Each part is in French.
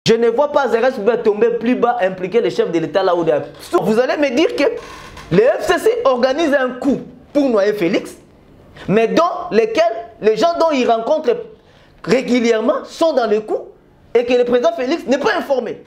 Je ne vois pas Zérès tomber plus bas, impliquer les chefs de l'État là où il y a. Vous allez me dire que le FCC organise un coup pour noyer Félix, mais dans lesquels les gens dont il rencontre régulièrement sont dans le coup et que le président Félix n'est pas informé.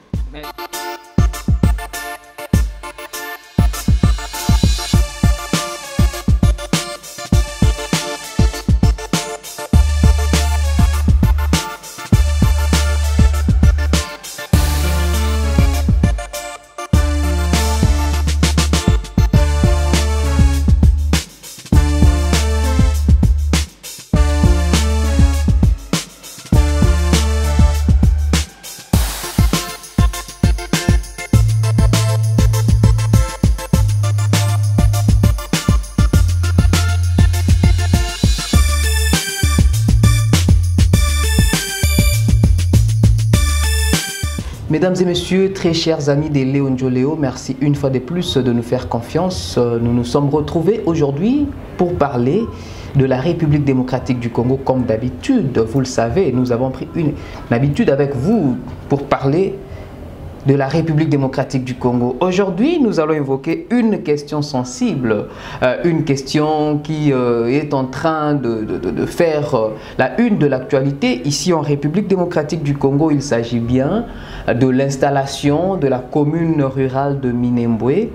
Mesdames et messieurs, très chers amis de Léo Njoleo, merci une fois de plus de nous faire confiance. Nous nous sommes retrouvés aujourd'hui pour parler de la République démocratique du Congo comme d'habitude. Vous le savez, nous avons pris une habitude avec vous pour parler de la République démocratique du Congo. Aujourd'hui, nous allons évoquer une question sensible, une question qui est en train de faire la une de l'actualité. Ici en République démocratique du Congo, il s'agit bien de l'installation de la commune rurale de Minembwe,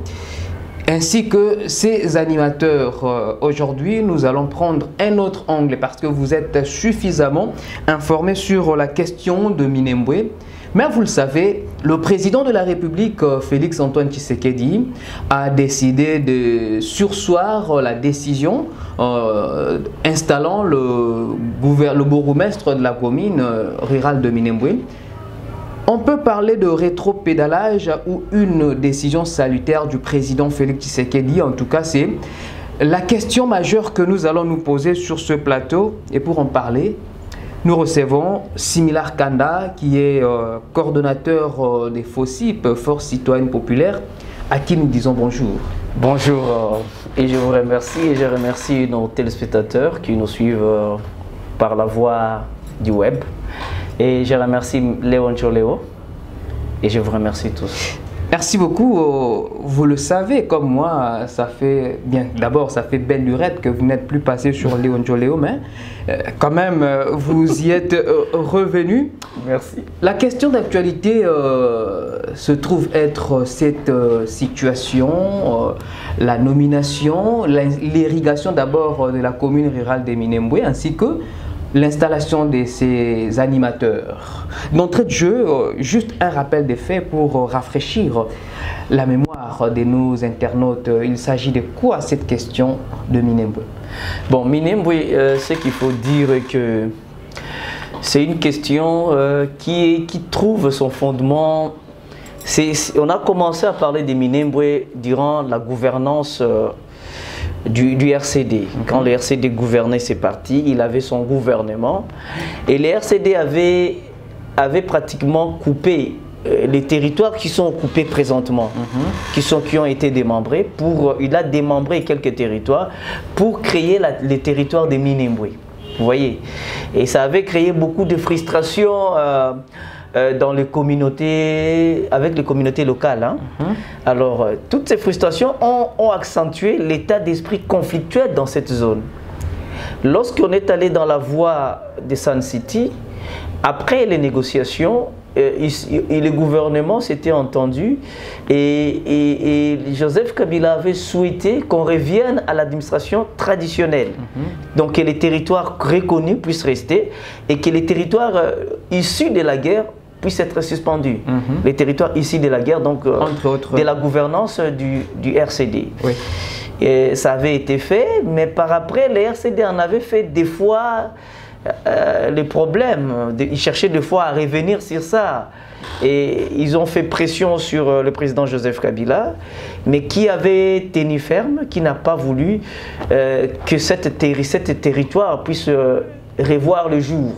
ainsi que ses animateurs. Aujourd'hui, nous allons prendre un autre angle parce que vous êtes suffisamment informés sur la question de Minembwe. Mais vous le savez, le président de la République, Félix Antoine Tshisekedi, a décidé de surseoir la décision installant le bourgmestre de la commune rurale de Minembwe. On peut parler de rétropédalage ou une décision salutaire du président Félix Tshisekedi. En tout cas, c'est la question majeure que nous allons nous poser sur ce plateau. Et pour en parler, nous recevons Similar Kanda, qui est coordonnateur des FOCIP, Force Citoyenne Populaire, à qui nous disons bonjour. Bonjour, et je vous remercie et je remercie nos téléspectateurs qui nous suivent par la voie du web. Et je remercie Léo Njoleo et je vous remercie tous. Merci beaucoup. Vous le savez, comme moi, ça fait bien. D'abord, ça fait belle lurette que vous n'êtes plus passé sur Léo Njoleo, mais quand même, vous y êtes revenu. Merci. La question d'actualité se trouve être cette situation, la nomination, l'irrigation d'abord de la commune rurale de Minembwe, ainsi que l'installation de ces animateurs. D'entrée de jeu, juste un rappel des faits pour rafraîchir la mémoire de nos internautes. Il s'agit de quoi cette question de Minembwe? Bon, Minembwe, ce qu'il faut dire que c'est une question qui trouve son fondement. On a commencé à parler de Minembwe durant la gouvernance du RCD. Quand le RCD gouvernait ses partis, il avait son gouvernement et le RCD avait pratiquement coupé les territoires qui sont occupés présentement, qui ont été démembrés. Il a démembré quelques territoires pour créer les territoires de Minembwe. Vous voyez, et ça avait créé beaucoup de frustration dans les communautés, avec les communautés locales. Hein. Alors, toutes ces frustrations ont accentué l'état d'esprit conflictuel dans cette zone. Lorsqu'on est allé dans la voie de Sun City, après les négociations, le gouvernement s'était entendu et Joseph Kabila avait souhaité qu'on revienne à l'administration traditionnelle. Donc que les territoires reconnus puissent rester et que les territoires issus de la guerre puissent être suspendus. Les territoires issus de la guerre, donc entre autres, de la gouvernance du RCD. Oui. Et ça avait été fait, mais par après, le RCD en avait fait des fois les problèmes. Ils cherchaient des fois à revenir sur ça. Et ils ont fait pression sur le président Joseph Kabila, mais qui avait tenu ferme, qui n'a pas voulu que cette territoire puisse revoir le jour.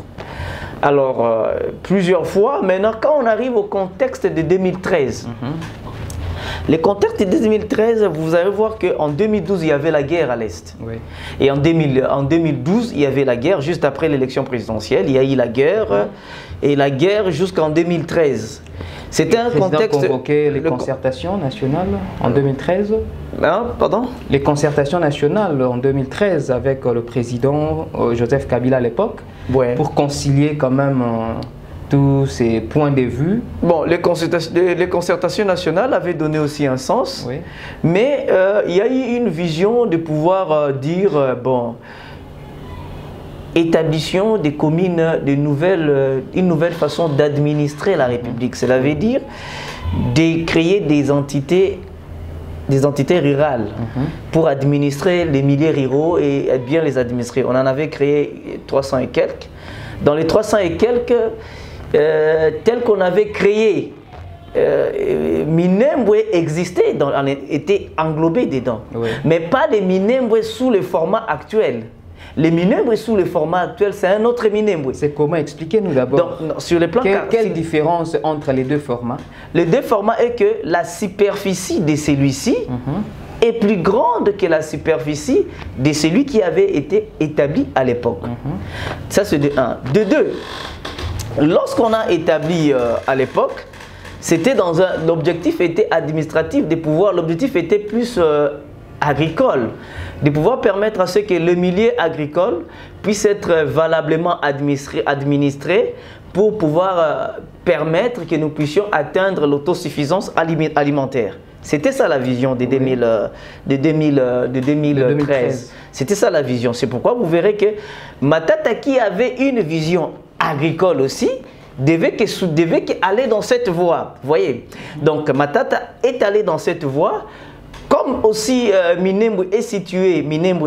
Alors, plusieurs fois, maintenant, quand on arrive au contexte de 2013, Le contexte de 2013, vous allez voir qu'en 2012, il y avait la guerre à l'Est. Oui. Et en 2012, il y avait la guerre, juste après l'élection présidentielle. Il y a eu la guerre, et la guerre jusqu'en 2013. C'était un contexte... convoqué les concertations nationales en 2013. Hein, pardon? Les concertations nationales en 2013 avec le président Joseph Kabila à l'époque, Ouais. pour concilier quand même tous ces points de vue. Bon, les concertations nationales avaient donné aussi un sens, Oui. mais il y a eu une vision de pouvoir dire, bon, établissons des communes, une nouvelle façon d'administrer la République. Cela veut dire de créer des entités rurales pour administrer les milieux ruraux et bien les administrer. On en avait créé 300 et quelques. Dans les 300 et quelques, tels qu'on avait créé, Minembwe existait, était englobé dedans. Oui. Mais pas les Minembwe sous le format actuel. Les Minembwe sous le format actuel, c'est un autre Minembwe. C'est comment? Expliquez-nous d'abord. Sur le plan Quelle différence entre les deux formats? Les deux formats est que la superficie de celui-ci est plus grande que la superficie de celui qui avait été établi à l'époque. Ça, c'est de 1. De 2, lorsqu'on a établi à l'époque, c'était l'objectif était administratif des pouvoirs, l'objectif était plus agricole, de pouvoir permettre à ce que le milieu agricole puisse être valablement administré pour pouvoir permettre que nous puissions atteindre l'autosuffisance alimentaire. C'était ça la vision de 2013. C'était ça la vision. C'est pourquoi vous verrez que Matata, qui avait une vision agricole aussi, devait aller dans cette voie. Vous voyez? Donc Matata est allé dans cette voie. Comme aussi Minembwe est situé,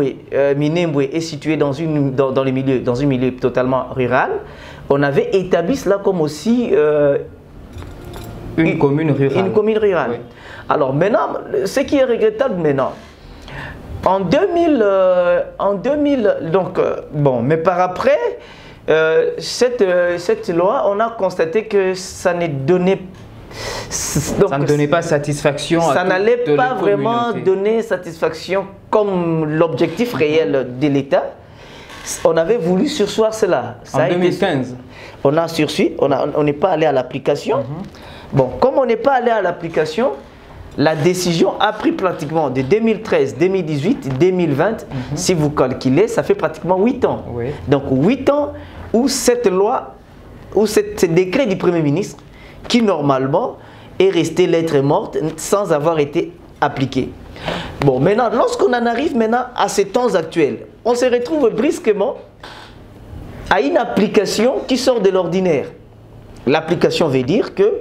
dans un milieu totalement rural, on avait établi cela comme aussi une commune rurale. Une commune rurale. Oui. Alors maintenant, ce qui est regrettable maintenant, en 2000, donc bon, mais par après, cette loi, on a constaté que ça ne donnait ça ne donnait pas satisfaction. Ça n'allait pas vraiment donner satisfaction comme l'objectif réel de l'État. On avait voulu surseoir cela. En 2015. On a sursu, on n'est pas allé à l'application. Bon, comme on n'est pas allé à l'application, la décision a pris pratiquement de 2013, 2018, 2020. Si vous calculez, ça fait pratiquement 8 ans. Oui. Donc 8 ans où cette loi, où ce décret du Premier ministre, qui normalement est resté lettre morte sans avoir été appliqué. Bon, maintenant, lorsqu'on en arrive maintenant à ces temps actuels, on se retrouve brusquement à une application qui sort de l'ordinaire. L'application veut dire que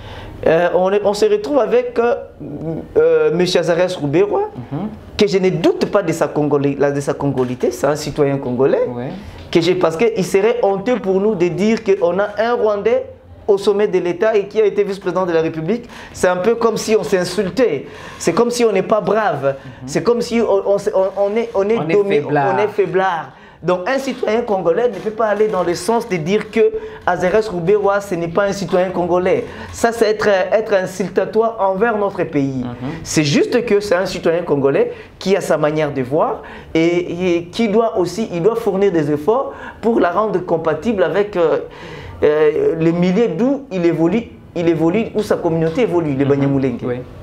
on se retrouve avec M. Azarias Rouberois, que je ne doute pas de sa congolité, c'est un citoyen congolais, parce qu'il serait honteux pour nous de dire qu'on a un Rwandais au sommet de l'État et qui a été vice-président de la République. C'est un peu comme si on s'insultait. C'est comme si on n'est pas brave. C'est comme si on est faiblard. Donc un citoyen congolais ne peut pas aller dans le sens de dire que Azarias Rouberois, ce n'est pas un citoyen congolais. Ça, c'est être insultatoire envers notre pays. C'est juste que c'est un citoyen congolais qui a sa manière de voir et qui doit aussi, il doit fournir des efforts pour la rendre compatible avec le milieu d'où il évolue, où sa communauté évolue, les Banyamulenge.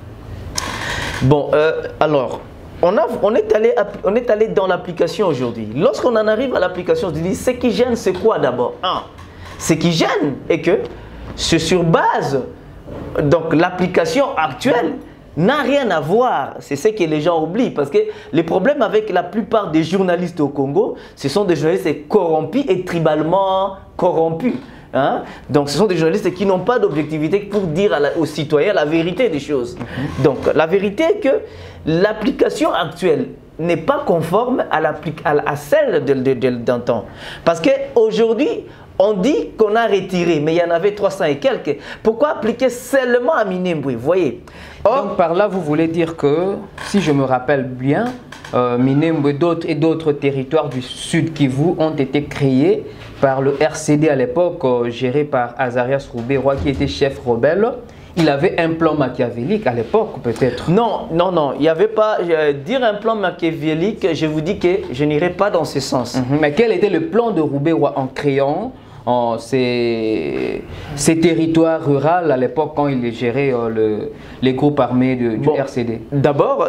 Bon, alors, on est allé dans l'application aujourd'hui. Lorsqu'on en arrive à l'application, je dis, ce qui gêne, c'est quoi d'abord? Ce qui gêne est que c'est sur base, donc l'application actuelle n'a rien à voir. C'est ce que les gens oublient, parce que les problèmes avec la plupart des journalistes au Congo, ce sont des journalistes corrompus et tribalement corrompus. Donc ce sont des journalistes qui n'ont pas d'objectivité pour dire aux citoyens la vérité des choses. Donc la vérité est que l'application actuelle n'est pas conforme à celle d'un temps. Parce qu'aujourd'hui, on dit qu'on a retiré, mais il y en avait 300 et quelques. Pourquoi appliquer seulement à Minembwe? Vous voyez? Donc par là, vous voulez dire que, si je me rappelle bien, Minembwe et d'autres territoires du Sud Kivu ont été créés par le RCD à l'époque, géré par Azarias Rouberois, qui était chef rebelle. il avait un plan machiavélique à l'époque, peut-être. Non, non, non, il n'y avait pas... dire un plan machiavélique, je vous dis que je n'irai pas dans ce sens. Mais quel était le plan de Roubaix-Roy en créant ces territoires ruraux à l'époque quand il gérait les groupes armés du RCD? D'abord,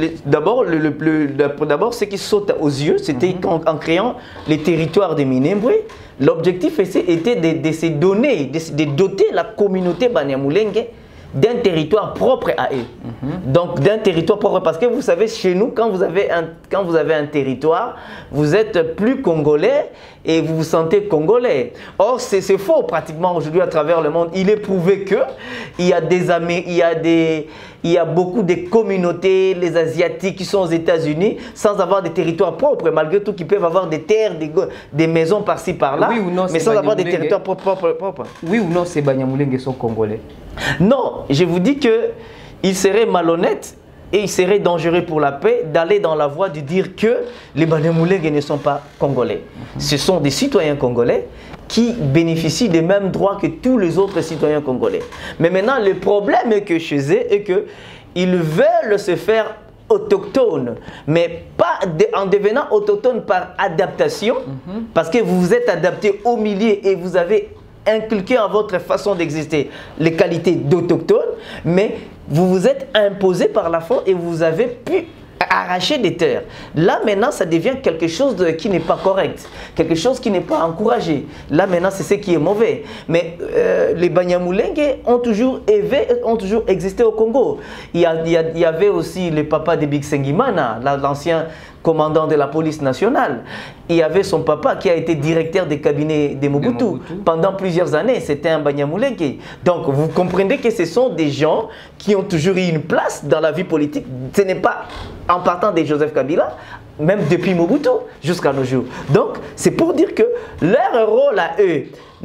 ce qui saute aux yeux, c'était en créant les territoires de Minembwe. L'objectif était de se donner, de doter la communauté Banyamulenge d'un territoire propre à eux. Donc d'un territoire propre, parce que vous savez, chez nous, quand vous avez un territoire, vous êtes plus congolais et vous vous sentez congolais. Or, c'est faux pratiquement aujourd'hui à travers le monde. Il est prouvé que il y a beaucoup de communautés, les Asiatiques qui sont aux États-Unis, sans avoir des territoires propres, malgré tout, qui peuvent avoir des terres, des maisons par-ci, par-là, oui ou non, mais sans avoir des territoires propres. Oui ou non, ces Banyamulenge sont congolais? Non, je vous dis que il serait malhonnête et il serait dangereux pour la paix d'aller dans la voie de dire que les Banyamulenge ne sont pas congolais. Ce sont des citoyens congolais qui bénéficient des mêmes droits que tous les autres citoyens congolais. Mais maintenant, le problème est que chez eux est qu'ils veulent se faire autochtones, mais pas en devenant autochtones par adaptation, parce que vous vous êtes adapté au milieu et vous avez inculqué en votre façon d'exister les qualités d'autochtones, mais vous vous êtes imposé par la force et vous avez pu arracher des terres. Là maintenant ça devient quelque chose qui n'est pas correct, quelque chose qui n'est pas encouragé. Là maintenant c'est ce qui est mauvais. Mais les Banyamulenge ont toujours existé au Congo. Il y avait aussi le papa de Bixengimana, l'ancien commandant de la police nationale. Il y avait son papa qui a été directeur des cabinets de Mobutu pendant plusieurs années. C'était un Banyamulenge. Donc vous comprenez que ce sont des gens qui ont toujours eu une place dans la vie politique. Ce n'est pas en partant de Joseph Kabila, même depuis Mobutu jusqu'à nos jours. Donc c'est pour dire que leur rôle à eux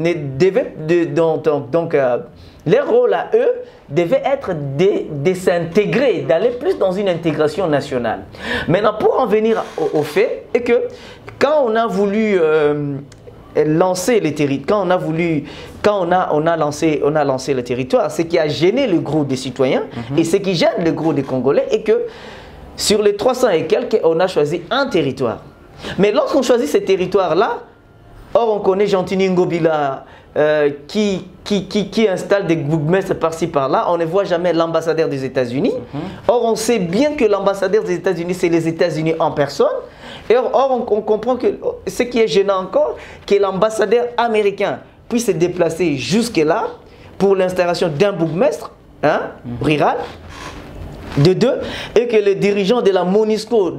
leur rôle à eux devait être de s'intégrer, d'aller plus dans une intégration nationale. Maintenant, pour en venir au fait, est que quand on a voulu lancer les territoires, quand on a lancé le territoire, ce qui a gêné le gros des citoyens et ce qui gêne le gros des Congolais est que sur les 300 et quelques, on a choisi un territoire. Mais lorsqu'on choisit ces territoires-là, or on connaît Gentini Ngobila qui installe des bourgmestres par-ci par-là, on ne voit jamais l'ambassadeur des États-Unis. Or on sait bien que l'ambassadeur des États-Unis, c'est les États-Unis en personne. Et or on comprend que ce qui est gênant encore, que l'ambassadeur américain puisse se déplacer jusque-là pour l'installation d'un bourgmestre rural, de deux, et que les dirigeants de la MONUSCO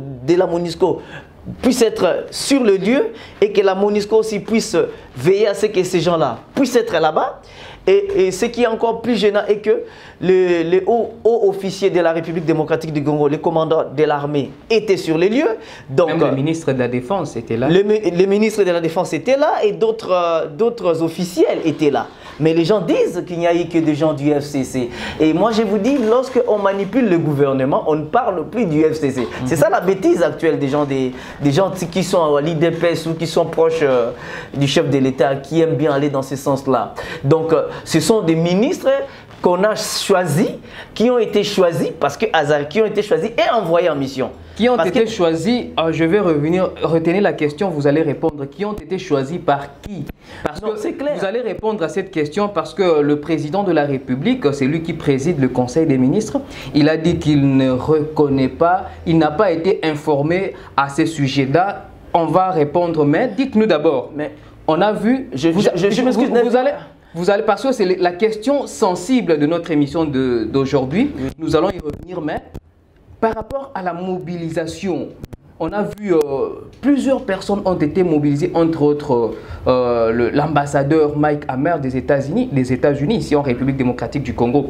puissent être sur le lieu et que la MONUSCO aussi puisse veiller à ce que ces gens-là puissent être là-bas. Et ce qui est encore plus gênant est que les hauts officiers de la République démocratique du Congo, les commandants de l'armée étaient sur les lieux. Donc, même le ministre de la Défense était là. Le ministre de la Défense était là et d'autres officiels étaient là. Mais les gens disent qu'il n'y a eu que des gens du FCC. Et moi, je vous dis, lorsqu'on manipule le gouvernement, on ne parle plus du FCC. C'est ça la bêtise actuelle des gens qui sont à l'IDPS ou qui sont proches du chef de l'État, qui aiment bien aller dans ce sens-là. Donc, ce sont des ministres qu'on a choisis, qui ont été choisis parce que qui ont été choisis et envoyés en mission. Qui ont été choisis, je vais retenir la question, vous allez répondre. Qui ont été choisis par qui? Parce que c'est clair. Vous allez répondre à cette question parce que le président de la République, c'est lui qui préside le Conseil des ministres, il a dit qu'il ne reconnaît pas, il n'a pas été informé à ce sujet-là. On va répondre, mais dites-nous d'abord. Mais on a vu, je m'excuse, vous allez, parce que c'est la question sensible de notre émission d'aujourd'hui. Nous allons y revenir, mais par rapport à la mobilisation, on a vu plusieurs personnes ont été mobilisées, entre autres l'ambassadeur Mike Hammer des États-Unis, ici en République démocratique du Congo.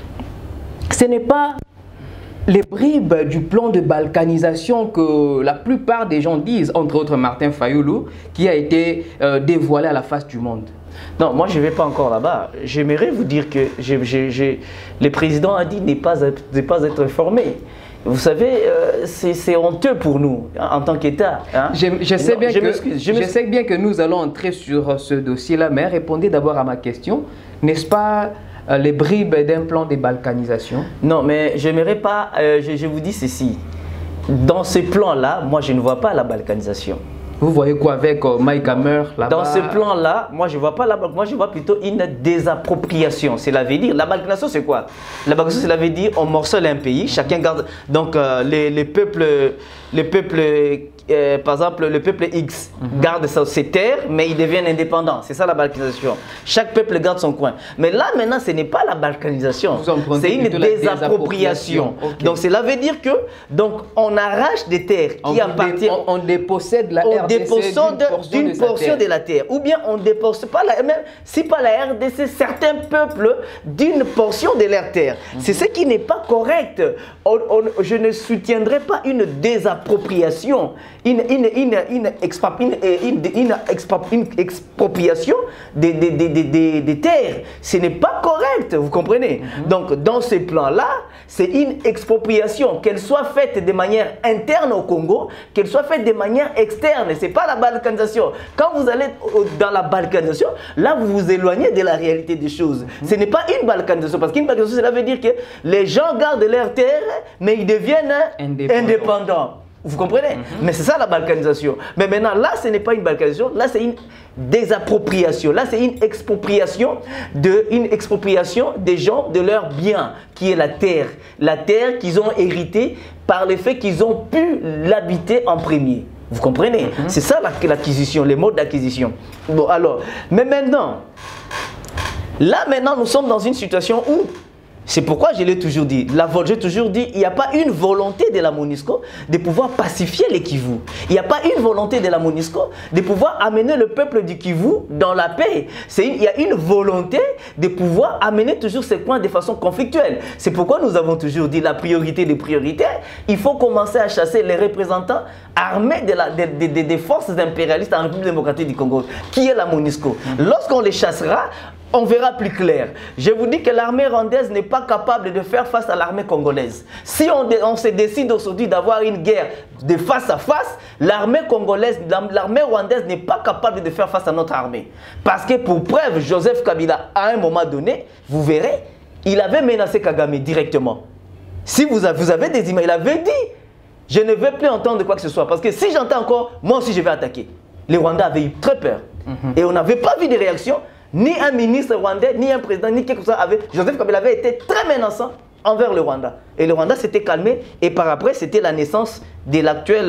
Ce n'est pas les bribes du plan de balkanisation que la plupart des gens disent, entre autres Martin Fayulu, qui a été dévoilé à la face du monde. Non, moi je ne vais pas encore là-bas. J'aimerais vous dire que le président a dit ne pas être informé. Vous savez, c'est honteux pour nous, en tant qu'État. Hein? Je sais bien que nous allons entrer sur ce dossier-là, mais répondez d'abord à ma question. N'est-ce pas les bribes d'un plan de balkanisation? Non, mais j'aimerais pas, je vous dis ceci. Dans ce plan-là, moi je ne vois pas la balkanisation. Vous voyez quoi avec Mike Hammer là-bas? Dans ce plan-là, moi je vois pas moi je vois plutôt une désappropriation. Cela veut dire, la balkanisation c'est quoi? La balkanisation cela veut dire on morcelle un pays, chacun garde, donc les peuples, par exemple le peuple X garde ses terres mais ils deviennent indépendants. C'est ça la balkanisation. Chaque peuple garde son coin. Mais là maintenant ce n'est pas la balkanisation, c'est une désappropriation. Okay. Donc cela veut dire que donc on arrache des terres qui appartiennent, on dépossède la RDC d'une portion de la terre, ou bien on dépossède pas même si pas la RDC, certains peuples d'une portion de leur terre. C'est ce qui n'est pas correct. Je ne soutiendrai pas une désappropriation, une expropriation des terres. Ce n'est pas correct, vous comprenez? Donc dans ce plan-là, c'est une expropriation, qu'elle soit faite de manière interne au Congo, qu'elle soit faite de manière externe. Ce n'est pas la balkanisation. Quand vous allez dans la balkanisation, là vous vous éloignez de la réalité des choses. Ce n'est pas une balkanisation, parce qu'une balkanisation, cela veut dire que les gens gardent leur terre, mais ils deviennent indépendants. Vous comprenez? Mais c'est ça la balkanisation. Mais maintenant, là, ce n'est pas une balkanisation, là, c'est une désappropriation. Là, c'est une expropriation des gens de leurs biens, qui est la terre. La terre qu'ils ont héritée par le fait qu'ils ont pu l'habiter en premier. Vous comprenez? C'est ça l'acquisition, les modes d'acquisition. Bon, alors, mais maintenant, nous sommes dans une situation où, c'est pourquoi je l'ai toujours dit, j'ai toujours dit, il n'y a pas une volonté de la MONUSCO de pouvoir pacifier les Kivu. Il n'y a pas une volonté de la MONUSCO de pouvoir amener le peuple du Kivu dans la paix. Il y a une volonté de pouvoir amener toujours ces points de façon conflictuelle. C'est pourquoi nous avons toujours dit la priorité des prioritaires. Il faut commencer à chasser les représentants armés des forces impérialistes en République démocratique du Congo, qui est la MONUSCO. Lorsqu'on les chassera, on verra plus clair. Je vous dis que l'armée rwandaise n'est pas capable de faire face à l'armée congolaise. Si on se décide aujourd'hui d'avoir une guerre de face à face, l'armée congolaise, l'armée rwandaise n'est pas capable de faire face à notre armée. Parce que pour preuve, Joseph Kabila, à un moment donné, vous verrez, il avait menacé Kagame directement. Si vous avez des images, il avait dit, je ne veux plus entendre de quoi que ce soit. Parce que si j'entends encore, moi aussi je vais attaquer. Les Rwandais avaient eu très peur. Et on n'avait pas vu de réaction. Ni un ministre rwandais, ni un président, ni quelque chose avait. Joseph Kabila avait été très menaçant envers le Rwanda. Et le Rwanda s'était calmé. Et par après, c'était la naissance de l'actuelle.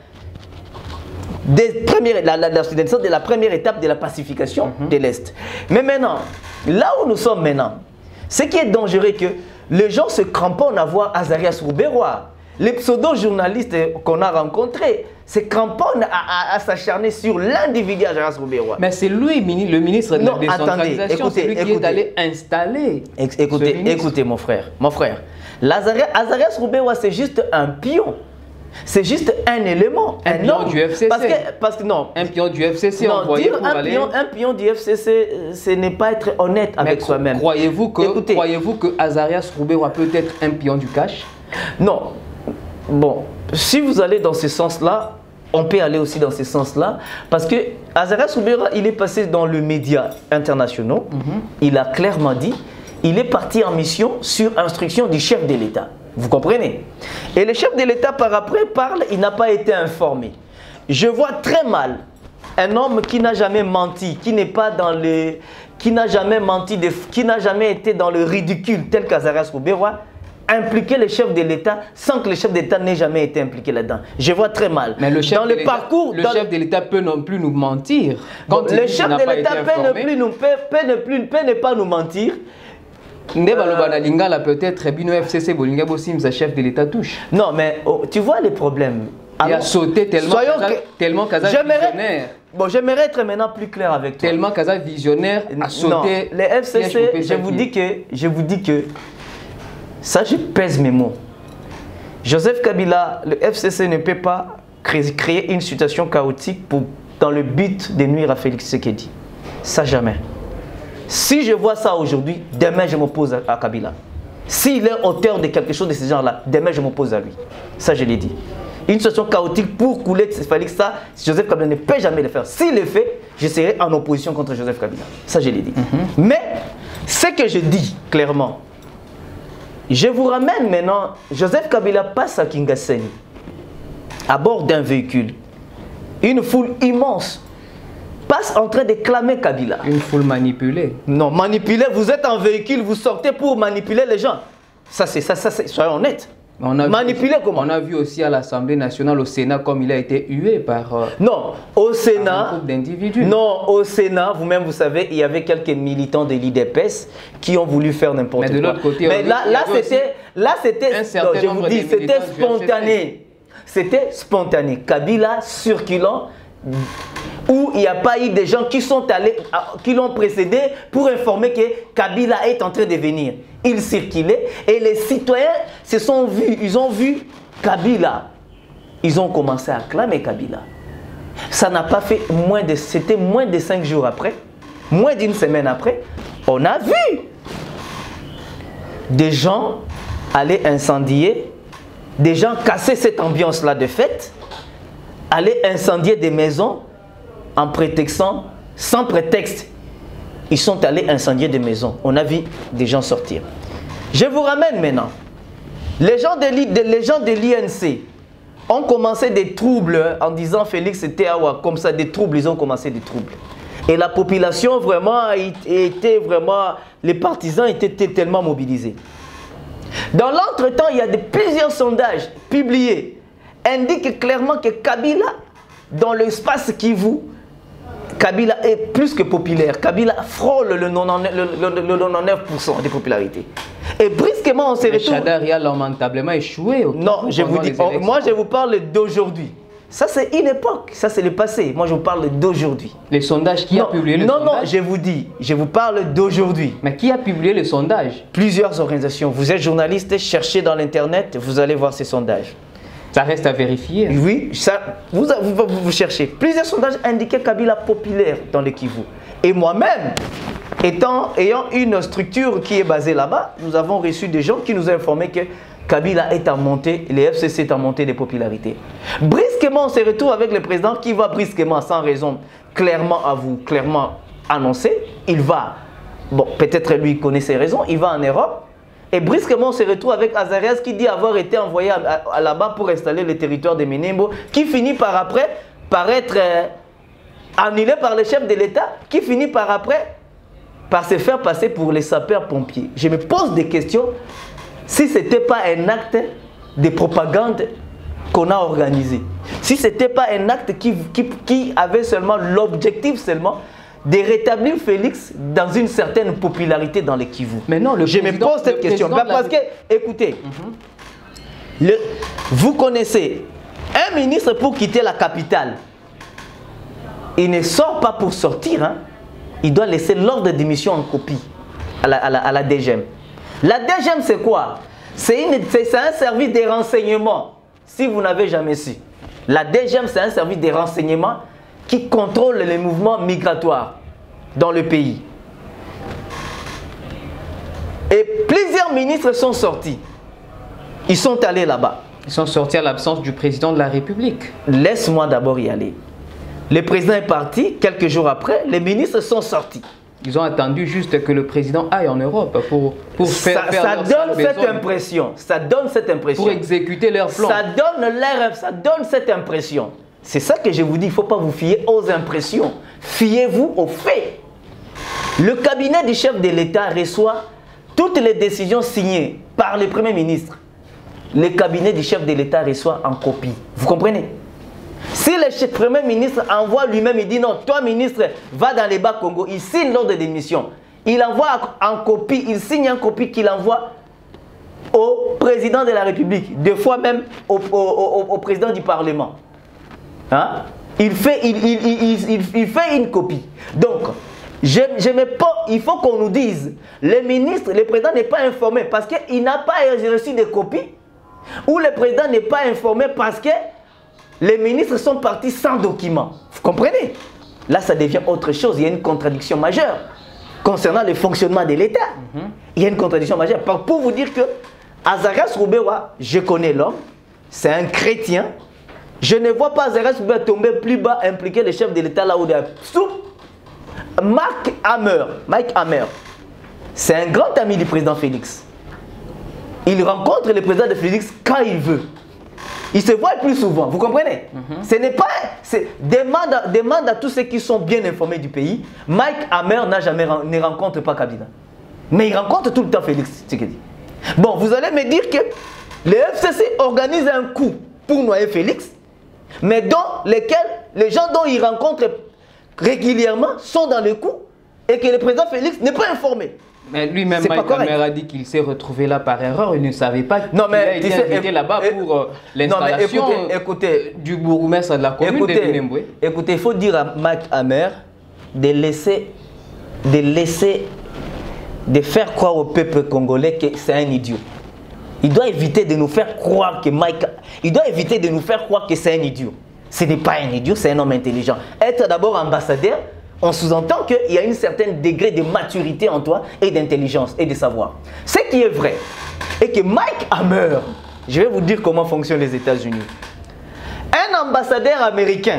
De la première étape de la pacification de l'Est. Mais maintenant, là où nous sommes maintenant, ce qui est dangereux, que les gens se cramponnent à voir Azarias Ruberwa. Les pseudo-journalistes qu'on a rencontrés se cramponnent à s'acharner sur l'individu Azarias Ruberwa. Mais c'est lui, le ministre de la décentralisation, c'est lui qui est allé installer. Écoutez mon frère. Azarias Ruberwa, c'est juste un pion. C'est juste un élément, un pion du FCC. Parce que non. Un pion du FCC. Non, dire un pion du FCC, ce n'est pas être honnête avec soi-même. Croyez-vous que Azarias Ruberwa peut être un pion du cash? Non. Bon, si vous allez dans ce sens-là, on peut aller aussi dans ce sens-là, parce que Azarias Ruberwa, il est passé dans le média international, il a clairement dit, il est parti en mission sur instruction du chef de l'État. Vous comprenez? Et le chef de l'État par après parle, il n'a pas été informé. Je vois très mal un homme qui n'a jamais menti, qui n'est pas dans le... qui n'a jamais menti, qui n'a jamais été dans le ridicule tel qu'Azarias Ruberwa, impliquer le chef de l'État sans que le chef d'État n'ait jamais été impliqué là-dedans. Je vois très mal. Mais le chef de l'État peut non plus nous mentir. Le chef de l'État peut ne pas nous mentir. Peut-être Bino FCC Bolinga Bossim, chef de l'État touche. Non, mais tu vois les problèmes. Il a sauté tellement Kaza visionnaire. Bon, j'aimerais être maintenant plus clair avec toi. Tellement Kaza visionnaire a sauté. Non, les FCC, je vous dis que ça, je pèse mes mots. Joseph Kabila, le FCC ne peut pas créer une situation chaotique dans le but de nuire à Félix Tshisekedi. Ça, jamais. Si je vois ça aujourd'hui, demain, je m'oppose à Kabila. S'il est auteur de quelque chose de ce genre-là, demain, je m'oppose à lui. Ça, je l'ai dit. Une situation chaotique pour couler Félix, ça, Joseph Kabila ne peut jamais le faire. S'il le fait, je serai en opposition contre Joseph Kabila. Ça, je l'ai dit. Mais Ce que je dis clairement, je vous ramène maintenant, Joseph Kabila passe à Kingaseni, à bord d'un véhicule. Une foule immense passe en train de clamer Kabila. Une foule manipulée. Non, manipulée, vous êtes en véhicule, vous sortez pour manipuler les gens. Ça, soyons honnêtes. Manipuler comment? On a vu aussi à l'Assemblée nationale, au Sénat, comme il a été hué par non, au Sénat, un groupe d'individus. Non, au Sénat, vous-même, vous savez, il y avait quelques militants de l'IDPS qui ont voulu faire n'importe quoi. Mais de l'autre côté, mais là, c'était, je vous dis, c'était spontané. C'était spontané. Kabila circulant, où il n'y a pas eu des gens qui sont allés, qui l'ont précédé pour informer que Kabila est en train de venir. Il circulait et les citoyens se sont vus, ils ont vu Kabila. Ils ont commencé à acclamer Kabila. Ça n'a pas fait c'était moins de 5 jours après, moins d'une semaine après, on a vu des gens aller incendier, des gens casser cette ambiance-là de fête, aller incendier des maisons en prétextant, sans prétexte, ils sont allés incendier des maisons. On a vu des gens sortir. Je vous ramène maintenant. Les gens de l'INC ont commencé des troubles en disant Félix était comme ça, des troubles, ils ont commencé des troubles. Et la population vraiment était vraiment, les partisans étaient tellement mobilisés. Dans l'entretemps, il y a plusieurs sondages publiés indiquent clairement que Kabila, dans l'espace Kivu, Kabila est plus que populaire. Kabila frôle le 99% de popularité. Et brusquement, on s'est retrouvé... Chadari a lamentablement échoué. Non, je vous dis, moi je vous parle d'aujourd'hui. Ça c'est une époque, ça c'est le passé. Moi je vous parle d'aujourd'hui. Les sondages, qui a publié le sondage? Non, je vous dis, je vous parle d'aujourd'hui. Mais qui a publié le sondage? Plusieurs organisations. Vous êtes journaliste, cherchez dans l'internet, vous allez voir ces sondages. Ça reste à vérifier. Oui, ça, vous cherchez. Plusieurs sondages indiquaient Kabila populaire dans le Kivu. Et moi-même, ayant une structure qui est basée là-bas, nous avons reçu des gens qui nous ont informé que Kabila est en montée, les FCC est en montée de popularité. Brusquement, on se retrouve avec le président qui va brusquement, sans raison, clairement annoncer, il va, bon, peut-être lui il connaît ses raisons, il va en Europe. Et brusquement, on se retrouve avec Azarias qui dit avoir été envoyé là-bas pour installer le territoire de Minembwe, qui finit par être annulé par le chef de l'État, qui finit par se faire passer pour les sapeurs-pompiers. Je me pose des questions si ce n'était pas un acte de propagande qu'on a organisé. Si ce n'était pas un acte qui avait seulement l'objectif de rétablir Félix dans une certaine popularité dans le Kivu. Mais non, je me pose cette question. Parce que, écoutez, vous connaissez un ministre pour quitter la capitale. Il ne sort pas pour sortir. Hein. Il doit laisser l'ordre de démission en copie à la DGM. La DGM, c'est quoi? C'est un service de renseignement. Si vous n'avez jamais su. La DGM, c'est un service de renseignement qui contrôle les mouvements migratoires dans le pays. Et plusieurs ministres sont sortis. Ils sont allés là-bas. Ils sont sortis à l'absence du président de la République. Laisse-moi d'abord y aller. Le président est parti, quelques jours après, les ministres sont sortis. Ils ont attendu juste que le président aille en Europe pour faire ça donne cette impression. Ça donne cette impression. Pour exécuter leur plan. Ça donne cette impression. C'est ça que je vous dis, il ne faut pas vous fier aux impressions. Fiez-vous aux faits. Le cabinet du chef de l'État reçoit toutes les décisions signées par le Premier ministre. Le cabinet du chef de l'État reçoit en copie. Vous comprenez? Si le Premier ministre envoie lui-même, il dit non, toi ministre, va dans les Bas-Congo, il signe l'ordre de démission. Il envoie en copie, il signe en copie qu'il envoie au président de la République, des fois même au président du Parlement. Hein? Il fait une copie. Donc, il faut qu'on nous dise, le président n'est pas informé parce qu'il n'a pas reçu de copie, ou le président n'est pas informé parce que les ministres sont partis sans document. Vous comprenez? Là, ça devient autre chose. Il y a une contradiction majeure concernant le fonctionnement de l'État. Il y a une contradiction majeure. Pour vous dire que Azarias Roubewa, je connais l'homme, c'est un chrétien. Je ne vois pas Azarias Roubewa tomber plus bas, impliquer le chef de l'État là où il est. Mike Hammer, c'est un grand ami du président Félix. Il rencontre le président de Félix quand il veut. Il se voit plus souvent, vous comprenez? Ce n'est pas... Demande à tous ceux qui sont bien informés du pays. Mike Hammer ne rencontre pas Kabila. Mais il rencontre tout le temps Félix Tshisekedi. Bon, vous allez me dire que le FCC organise un coup pour noyer Félix, mais dans lesquels les gens dont il rencontre régulièrement sont dans le coup et que le président Félix n'est pas informé. Mais lui-même, Mike Hammer a dit qu'il s'est retrouvé là par erreur. Il ne savait pas qu'il a été invité là-bas pour l'installation du bourgmestre de la commune de Minembwe. Écoutez, il faut dire à Mike Hammer de faire croire au peuple congolais que c'est un idiot. Il doit éviter de nous faire croire que c'est un idiot. Ce n'est pas un idiot, c'est un homme intelligent. Être d'abord ambassadeur, on sous-entend qu'il y a un certain degré de maturité en toi et d'intelligence et de savoir. Ce qui est vrai est que Mike Hammer, je vais vous dire comment fonctionnent les États-Unis. Un ambassadeur américain,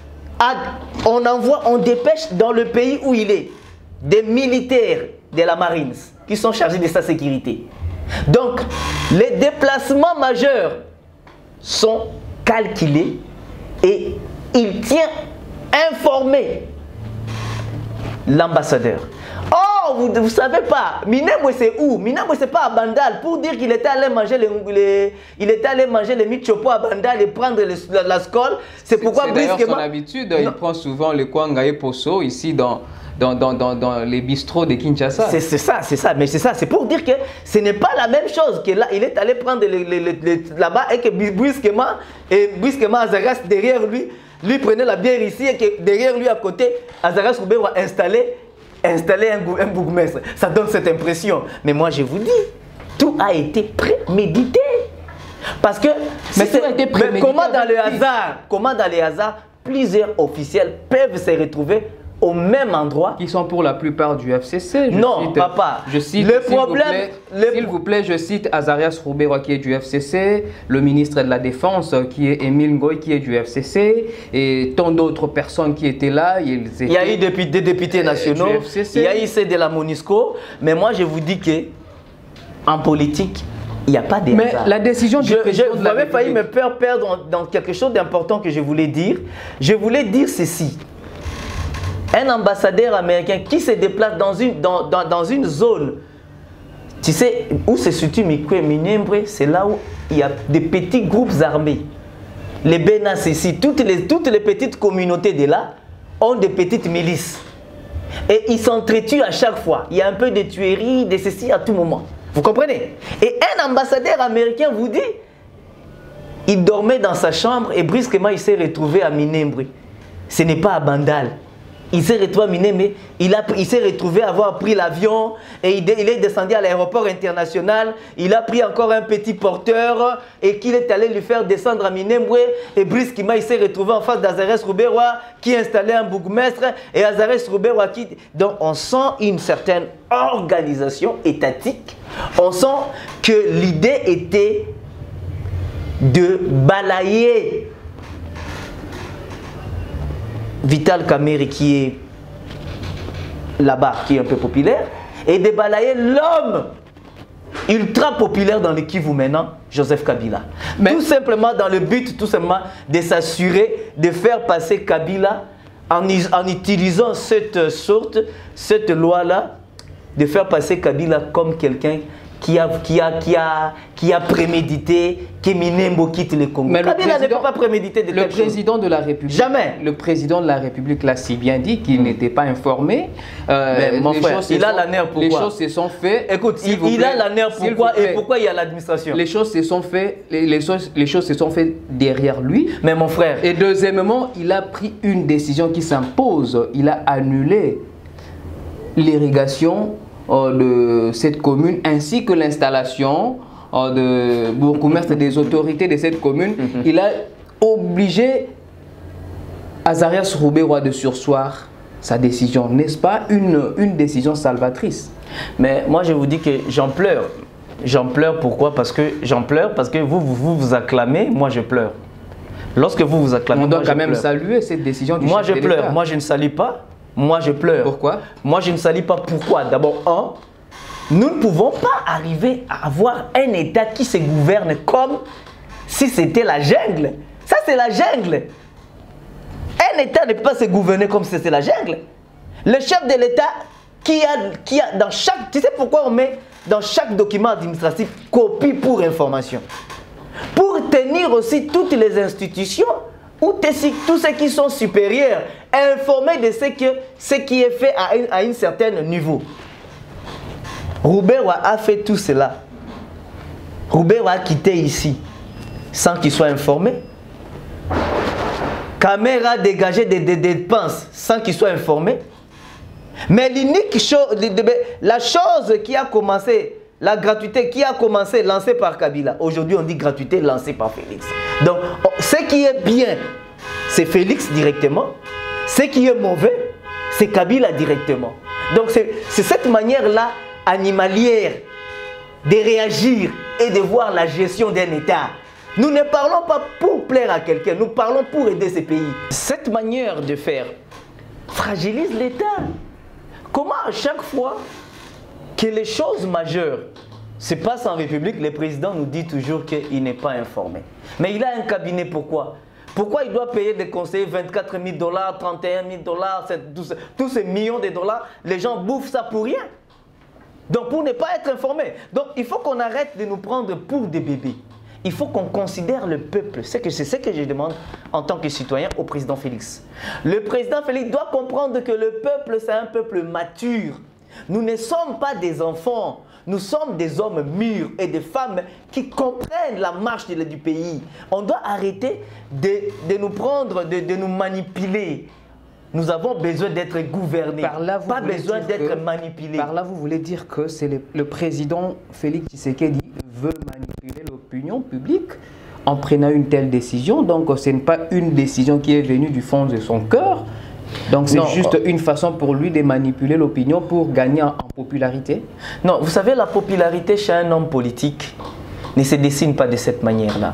on dépêche dans le pays où il est des militaires de la Marines qui sont chargés de sa sécurité. Donc, les déplacements majeurs sont calculés et il tient informé l'ambassadeur. Oh, vous ne savez pas, Minembwe c'est où? Minembwe c'est pas à Bandal. Pour dire qu'il était allé manger les michopo à Bandal et prendre la scole. C'est pourquoi brusquement... C'est son habitude, il prend souvent le Kwanga et Poso ici dans les bistrots de Kinshasa. C'est ça, mais c'est ça. C'est pour dire que ce n'est pas la même chose que là, il est allé prendre là-bas et que brusquement Azaras derrière lui prenait la bière ici et que derrière lui à côté, Azaras Roubero a installé un bourgmestre. Ça donne cette impression. Mais moi je vous dis, tout a été prémédité. Parce que comment dans le hasard, plusieurs officiels peuvent se retrouver au même endroit. Qui sont pour la plupart du FCC. Papa. Je cite, s'il vous plaît, je cite Azarias Roubero qui est du FCC, le ministre de la Défense qui est Émile Ngoy qui est du FCC, et tant d'autres personnes qui étaient là. Il y a eu des députés nationaux, il y a eu ceux de la MONUSCO, mais moi je vous dis que en politique, il n'y a pas de hasard. Mais la décision du président vous avez failli me faire perdre dans quelque chose d'important que je voulais dire. Je voulais dire ceci. Un ambassadeur américain qui se déplace dans une zone, tu sais, où se situe Minembwe, c'est là où il y a des petits groupes armés. Les Benas ici, toutes les petites communautés de là ont des petites milices. Et ils s'entretuent à chaque fois. Il y a un peu de tueries, de ceci à tout moment. Vous comprenez? Et un ambassadeur américain vous dit, il dormait dans sa chambre et brusquement il s'est retrouvé à Minembwe. Ce n'est pas à Bandal. Il s'est retrouvé à Minembwe, il s'est retrouvé à avoir pris l'avion et il est descendu à l'aéroport international. Il a pris encore un petit porteur et qu'il est allé lui faire descendre à Minembwe. Et brusquement, il s'est retrouvé en face d'Azares Roubero qui installait un bourgmestre et Azares Roubero qui... Donc on sent une certaine organisation étatique. On sent que l'idée était de balayer Vital Kamerhe qui est là-bas, qui est un peu populaire, et de balayer l'homme ultra populaire dans le Kivu maintenant, Joseph Kabila. Mais tout simplement dans le but de s'assurer de faire passer Kabila en utilisant cette loi-là, de faire passer Kabila comme quelqu'un qui a prémédité que Minembwe quitte le Congo. Mais Kabila ne peut pas préméditer de le président de la République. Jamais. Le président de la République l'a si bien dit qu'il n'était pas informé. Mais mon frère, il a la nerf pourquoi? Les choses se sont faites. Écoute, il a la nerf pourquoi et pourquoi il y a l'administration? Les choses se sont faites. Les choses se sont faites derrière lui. Mais mon frère. Et deuxièmement, il a pris une décision qui s'impose. Il a annulé l'irrigation de cette commune ainsi que l'installation de bourgmestre des autorités de cette commune. Il a obligé Azarias Roubero de surseoir sa décision. N'est-ce pas une décision salvatrice? Mais moi je vous dis que j'en pleure. J'en pleure pourquoi? Parce que j'en pleure parce que vous acclamez, moi je pleure. Lorsque vous acclamez, on doit quand même saluer cette décision du chef de l'État. Moi je pleure, moi je ne salue pas. Moi, je pleure. Pourquoi? Moi, je ne salue pas. Pourquoi? D'abord, nous ne pouvons pas arriver à avoir un État qui se gouverne comme si c'était la jungle. Ça, c'est la jungle. Un État ne peut pas se gouverner comme si c'était la jungle. Le chef de l'État qui a dans chaque... Tu sais pourquoi on met dans chaque document administratif copie pour information? Pour tenir aussi toutes les institutions ou tous ceux qui sont supérieurs informés de ce qui est fait à un certain niveau. Roubaix a fait tout cela. Roubaix a quitté ici sans qu'il soit informé. Caméra a dégagé des dépenses sans qu'il soit informé. Mais l'unique chose, la chose qui a commencé, la gratuité qui a commencé, lancée par Kabila, aujourd'hui on dit gratuité lancée par Félix. Donc ce qui est bien, c'est Félix directement. Ce qui est mauvais, c'est Kabila directement. Donc c'est cette manière-là animalière de réagir et de voir la gestion d'un État. Nous ne parlons pas pour plaire à quelqu'un, nous parlons pour aider ces pays. Cette manière de faire fragilise l'État. Comment à chaque fois que les choses majeures se passent en République, le président nous dit toujours qu'il n'est pas informé. Mais il a un cabinet, pourquoi? Pourquoi il doit payer des conseillers 24 000 $, 31 000 $, tous ces millions de dollars? Les gens bouffent ça pour rien. Donc pour ne pas être informé. Donc il faut qu'on arrête de nous prendre pour des bébés. Il faut qu'on considère le peuple. C'est ce que je demande en tant que citoyen au président Félix. Le président Félix doit comprendre que le peuple, c'est un peuple mature. Nous ne sommes pas des enfants. Nous sommes des hommes mûrs et des femmes qui comprennent la marche du pays. On doit arrêter de nous prendre, de nous manipuler. Nous avons besoin d'être gouvernés, pas besoin d'être manipulés. Par là, vous voulez dire que c'est le président Félix Tshisekedi veut manipuler l'opinion publique en prenant une telle décision. Donc, ce n'est pas une décision qui est venue du fond de son cœur. Donc, c'est juste une façon pour lui de manipuler l'opinion pour gagner en popularité. Non, vous savez, la popularité chez un homme politique ne se dessine pas de cette manière-là.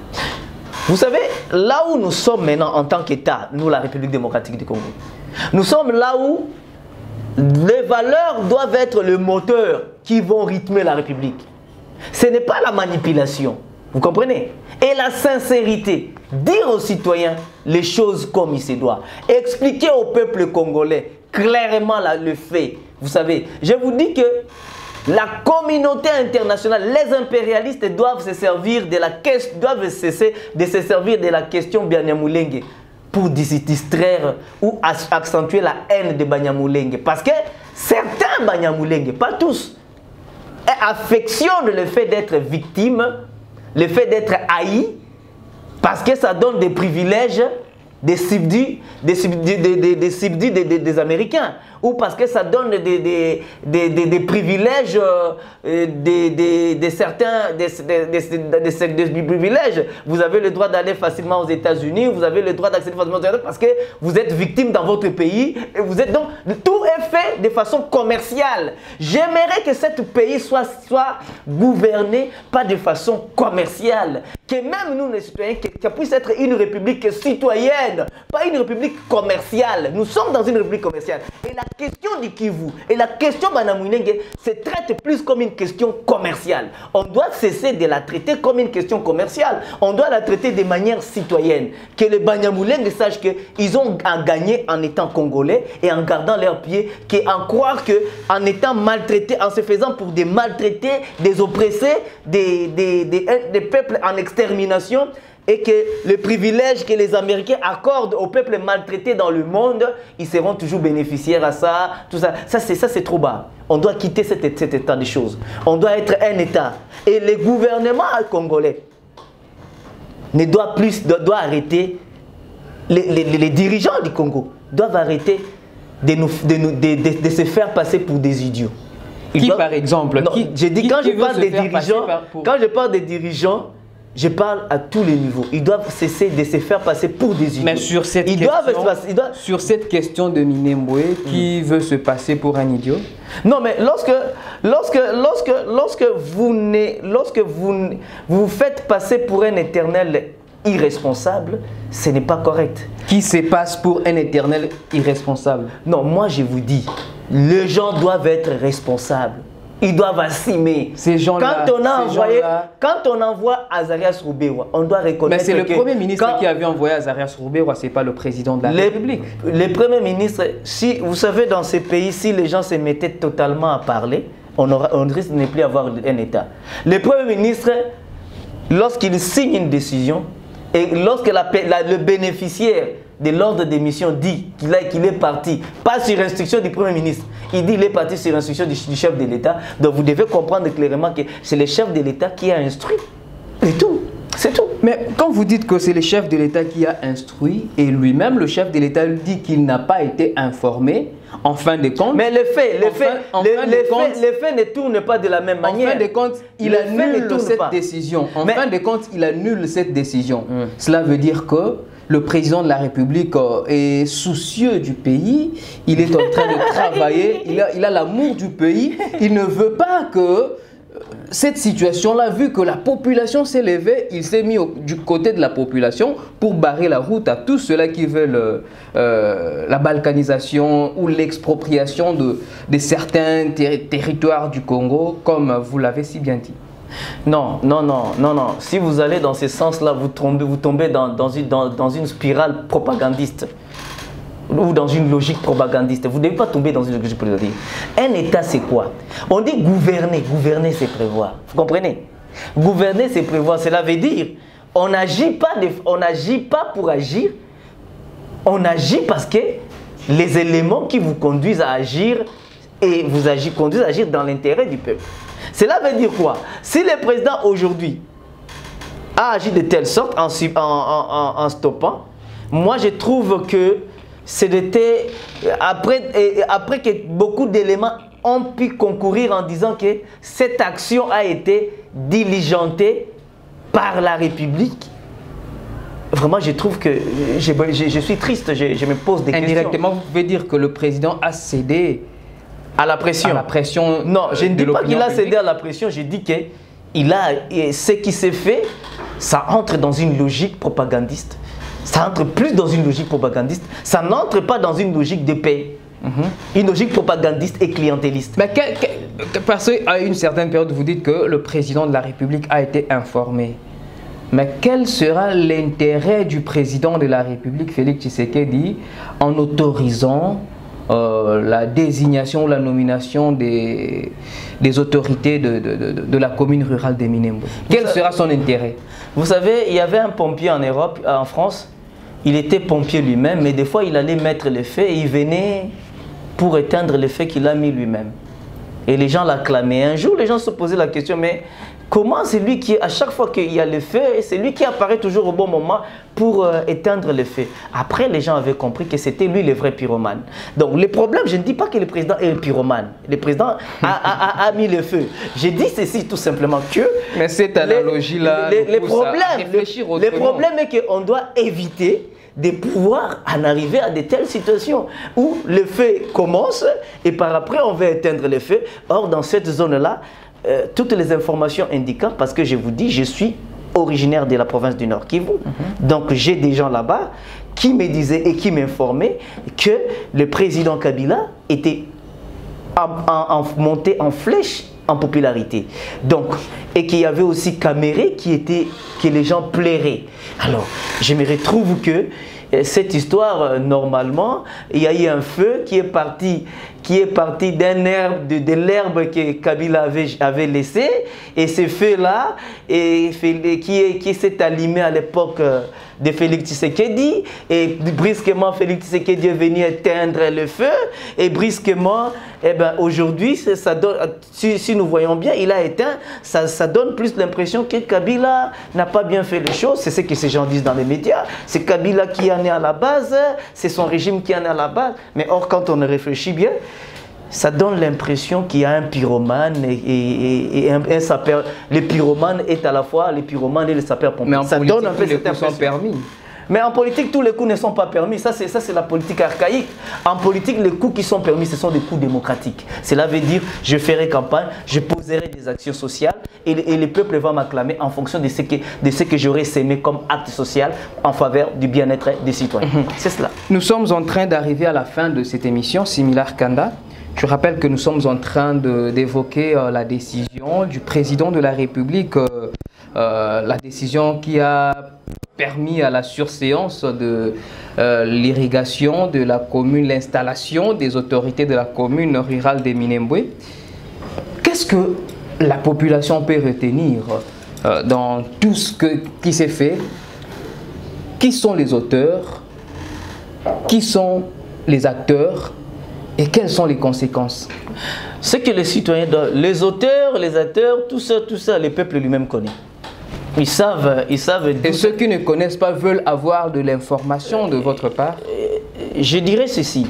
Vous savez, là où nous sommes maintenant en tant qu'État, nous, la République démocratique du Congo, nous sommes là où les valeurs doivent être le moteur qui vont rythmer la République. Ce n'est pas la manipulation, vous comprenez? Et la sincérité, dire aux citoyens les choses comme il se doit. Expliquer au peuple congolais clairement le fait. Vous savez, je vous dis que la communauté internationale, les impérialistes doivent se servir de cesser de se servir de la question Banyamulenge pour distraire ou accentuer la haine de Banyamulenge. Parce que certains Banyamulenge, pas tous, affectionnent le fait d'être victime, le fait d'être haï, parce que ça donne des privilèges des subdits des Américains, ou parce que ça donne des privilèges des privilèges. Vous avez le droit d'aller facilement aux États-Unis, vous avez le droit d'accéder facilement aux États-Unis parce que vous êtes victime dans votre pays. Et vous êtes donc, tout est fait de façon commerciale. J'aimerais que ce pays soit gouverné pas de façon commerciale. Que même nous, les citoyens, que puisse être une république citoyenne, pas une république commerciale. Nous sommes dans une république commerciale. Et la question du Kivu et la question Banyamulenge se traite plus comme une question commerciale. On doit cesser de la traiter comme une question commerciale. On doit la traiter de manière citoyenne. Que les Banyamulenge sachent qu'ils ont à gagner en étant congolais et en gardant leurs pieds, qu'en croire qu'en étant maltraités, en se faisant pour des maltraités, des oppressés, des peuples en extermination, et que les privilèges que les Américains accordent aux peuples maltraités dans le monde, ils seront toujours bénéficiaires à ça, tout ça. Ça c'est trop bas. On doit quitter cet état de choses. On doit être un État. Et le gouvernement congolais doit arrêter, les dirigeants du Congo doivent arrêter de se faire passer pour des idiots. Par exemple? Non, quand je parle des dirigeants, je parle à tous les niveaux. Ils doivent cesser de se faire passer pour des idiots. Mais sur cette question de Minembwe, qui veut se passer pour un idiot? Non, mais lorsque vous vous faites passer pour un éternel irresponsable, ce n'est pas correct. Qui se passe pour un éternel irresponsable? Non, moi je vous dis, les gens doivent être responsables. ils doivent assumer. Ces gens-là, quand on envoie Azarias Roubewa, on doit reconnaître que... Mais c'est le Premier ministre qui avait envoyé Azarias Roubewa, ce n'est pas le président de la République. Le Premier ministre, si, vous savez, dans ces pays, si les gens se mettaient totalement à parler, on risque de ne plus avoir un État. Le Premier ministre, lorsqu'il signe une décision, et lorsque le bénéficiaire de l'ordre d'émission dit qu'il est parti, pas sur instruction du Premier ministre, il dit qu'il est parti sur instruction du chef de l'État. Donc vous devez comprendre clairement que c'est le chef de l'État qui a instruit. C'est tout. C'est tout. Mais quand vous dites que c'est le chef de l'État qui a instruit, et lui-même, le chef de l'État dit qu'il n'a pas été informé, en fin de compte... Mais les faits ne tournent pas de la même manière. En fin de compte, il annule cette décision. En fin de compte, il annule cette décision. Cela veut dire que le président de la République est soucieux du pays, il est en train de travailler, il a l'amour du pays, il ne veut pas que cette situation-là, vu que la population s'est levée, il s'est mis du côté de la population pour barrer la route à tous ceux-là qui veulent la balkanisation ou l'expropriation de certains territoires du Congo, comme vous l'avez si bien dit. Non. Si vous allez dans ce sens-là, vous tombez dans une spirale propagandiste ou dans une logique propagandiste. Vous ne devez pas tomber dans une logique propagandiste. Un État, c'est quoi? On dit gouverner. Gouverner, c'est prévoir. Vous comprenez? Gouverner, c'est prévoir. Cela veut dire, on n'agit pas pour agir. On agit parce que les éléments qui vous conduisent à agir et conduisent à agir dans l'intérêt du peuple. Cela veut dire quoi? Si le président aujourd'hui a agi de telle sorte en stoppant, moi je trouve que c'était après que beaucoup d'éléments ont pu concourir en disant que cette action a été diligentée par la République. Vraiment, je trouve que je suis triste, je me pose des questions. Indirectement, vous pouvez dire que le président a cédé à la pression. Non, je ne dis pas qu'il a cédé à la pression, je dis que ce qui s'est fait, ça entre dans une logique propagandiste. Ça entre plus dans une logique propagandiste. Ça n'entre pas dans une logique de paix. Une logique propagandiste et clientéliste. Mais parce qu'à une certaine période, vous dites que le président de la République a été informé. Mais quel sera l'intérêt du président de la République, Félix Tshisekedi, en autorisant la désignation ou la nomination des autorités de la commune rurale de Minembwe? Quel sera son intérêt? Vous savez, il y avait un pompier en Europe, en France, il était pompier lui-même, mais des fois il allait mettre le feu et il venait pour éteindre le feu qu'il a mis lui-même. Et les gens l'acclamaient. Un jour, les gens se posaient la question, mais comment c'est lui qui, à chaque fois qu'il y a le feu, c'est lui qui apparaît toujours au bon moment pour éteindre le feu? Après, les gens avaient compris que c'était lui le vrai pyromane. Donc, le problème, je ne dis pas que le président est un pyromane. Le président a mis le feu. Je dis ceci tout simplement que... Mais cette analogie-là, le problème est qu'on doit éviter de pouvoir en arriver à de telles situations où le feu commence et par après, on veut éteindre le feu. Or, dans cette zone-là, toutes les informations indiquant, parce que je vous dis, je suis originaire de la province du Nord Kivu, donc j'ai des gens là-bas qui me disaient et qui m'informaient que le président Kabila était monté en flèche en popularité. Donc, et qu'il y avait aussi Caméré que les gens plairaient. Alors, je me retrouve que cette histoire, normalement, il y a eu un feu qui est parti d'un herbe, de l'herbe que Kabila avait laissé, et ce feu-là, qui s'est allumé à l'époque de Félix Tshisekedi, et brusquement Félix Tshisekedi est venu éteindre le feu, et brusquement, aujourd'hui, si nous voyons bien, il a éteint, ça donne plus l'impression que Kabila n'a pas bien fait les choses. C'est ce que ces gens disent dans les médias. C'est Kabila qui en est à la base, c'est son régime qui en est à la base, mais or quand on réfléchit bien, ça donne l'impression qu'il y a un pyromane et un sapeur. Le pyromane est à la fois le pyromane et le sapeur-pompier. Mais en politique, donne un peu cette impression. Permis. Mais en politique, tous les coups ne sont pas permis. Ça, c'est la politique archaïque. En politique, les coups qui sont permis, ce sont des coups démocratiques. Cela veut dire, je ferai campagne, je poserai des actions sociales et le peuple va m'acclamer en fonction de ce que j'aurai sémé comme acte social en faveur du bien-être des citoyens. C'est cela. Nous sommes en train d'arriver à la fin de cette émission, Similar Kanda. Je rappelle que nous sommes en train d'évoquer la décision du président de la République, la décision qui a permis à la surséance de l'irrigation de la commune, l'installation des autorités de la commune rurale de Minembwe. Qu'est-ce que la population peut retenir dans tout ce qui s'est fait? Qui sont les auteurs? Qui sont les acteurs? Et quelles sont les conséquences? Ce que les citoyens, les auteurs, les acteurs, tout ça, le peuple lui-même connaît. Ils savent. Et ceux qui ne connaissent pas veulent avoir de l'information de votre part? Je dirais ceci.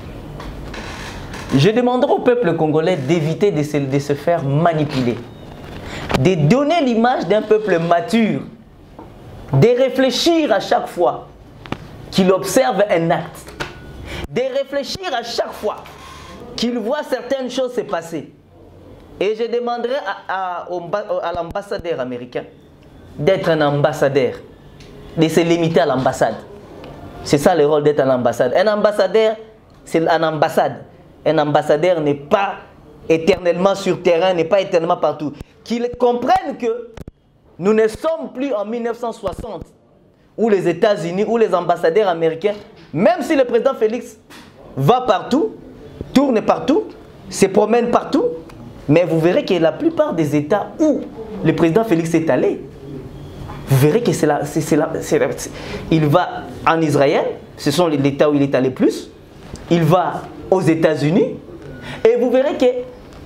Je demanderai au peuple congolais d'éviter de se faire manipuler, de donner l'image d'un peuple mature, de réfléchir à chaque fois qu'il observe un acte, de réfléchir à chaque fois qu'il voit certaines choses se passer. Et je demanderai à l'ambassadeur américain d'être un ambassadeur, de se limiter à l'ambassade. C'est ça le rôle d'être un ambassade. Un ambassadeur, c'est une ambassade. Un ambassadeur n'est pas éternellement sur terrain, n'est pas éternellement partout. Qu'ils comprennent que nous ne sommes plus en 1960, où les États-Unis, où les ambassadeurs américains, même si le président Félix va partout, tourne partout, se promène partout, mais vous verrez que la plupart des États où le président Félix est allé, vous verrez que il va en Israël, ce sont les États où il est allé plus, il va aux États-Unis, et vous verrez que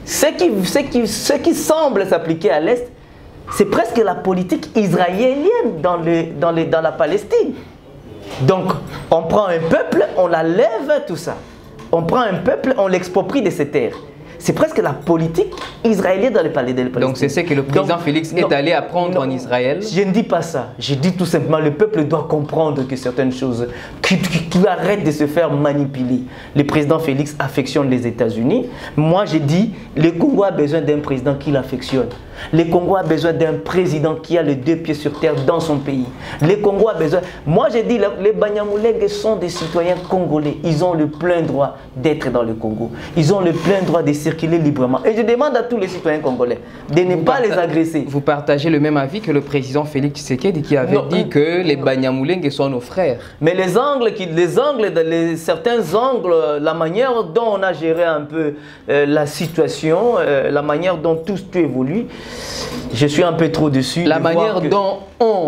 ce qui semble s'appliquer à l'Est, c'est presque la politique israélienne dans la Palestine. Donc, on prend un peuple, on la lève, tout ça. On prend un peuple, on l'exproprie de ses terres. C'est presque la politique israélienne dans les palais de la Palestine. Donc c'est ce que le président Félix est allé apprendre en Israël? Je ne dis pas ça. Je dis tout simplement, le peuple doit comprendre que certaines choses, qu'il arrête de se faire manipuler. Le président Félix affectionne les États-Unis. Moi, je dis, le Congo a besoin d'un président qui l'affectionne. Le Congo a besoin d'un président qui a les deux pieds sur terre dans son pays. Le Congo a besoin... Moi, je dis, les Banyamulenge sont des citoyens congolais. Ils ont le plein droit d'être dans le Congo. Ils ont le plein droit de circuler librement. Et je demande à tous les citoyens congolais de ne pas les agresser. Vous partagez le même avis que le président Félix Tshisekedi qui avait dit que les Banyamulenge sont nos frères. Mais certains angles, la manière dont on a géré un peu la situation, la manière dont tout évolue, je suis un peu trop dessus. La manière dont